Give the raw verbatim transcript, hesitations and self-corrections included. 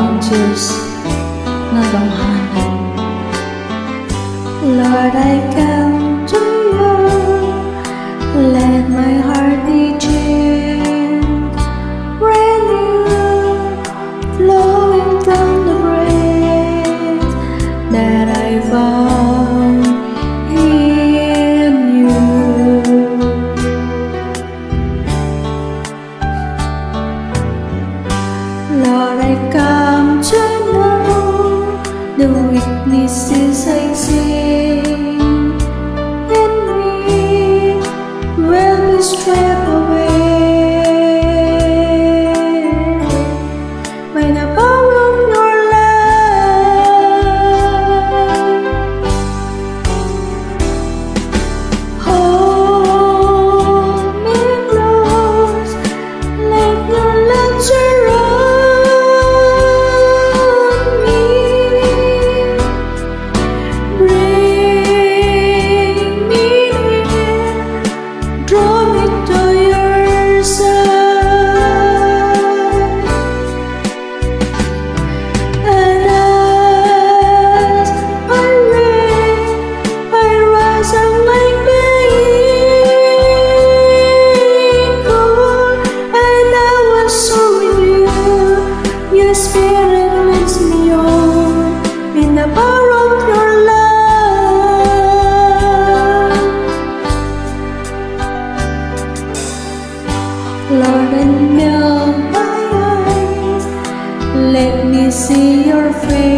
Diyos na tanghalan. Lord, I come to you, let my heart be changed, renew, flowing from the grace that I found in you. Lord, I come to know the weaknesses I see in me will be stripped away by the power of your love. Hold me close, let your love surround me. Bring me near, draw me to your side, and as I reign, I rise up like the eagle, and I was so with you. Your spirit leads me on in the power of your love. Lord, unveil my eyes, let me see your face.